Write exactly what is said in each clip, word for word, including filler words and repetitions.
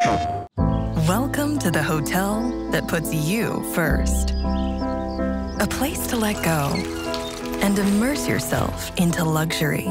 Welcome to the hotel that puts you first. A place to let go and immerse yourself into luxury.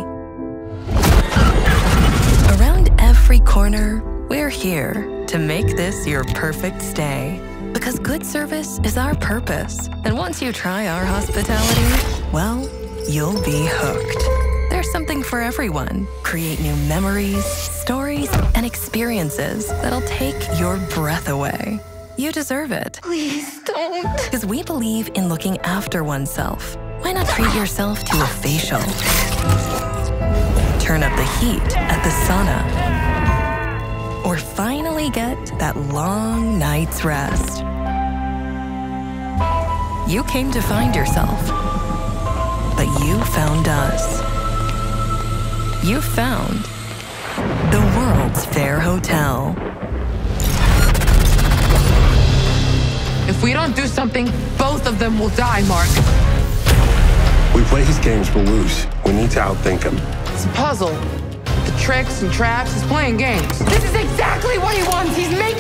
Around every corner, we're here to make this your perfect stay. Because good service is our purpose. And once you try our hospitality, well, you'll be hooked. There's something for everyone. Create new memories, stories, and experiences that'll take your breath away. You deserve it. Please don't. Because we believe in looking after oneself. Why not treat yourself to a facial? Turn up the heat at the sauna. Or finally get that long night's rest. You came to find yourself, but you found us. You found the World's Fair Hotel. If we don't do something, both of them will die, Mark. We play his games, we'll lose. We need to outthink him. It's a puzzle. The tricks and traps, he's playing games. This is exactly what he wants. He's making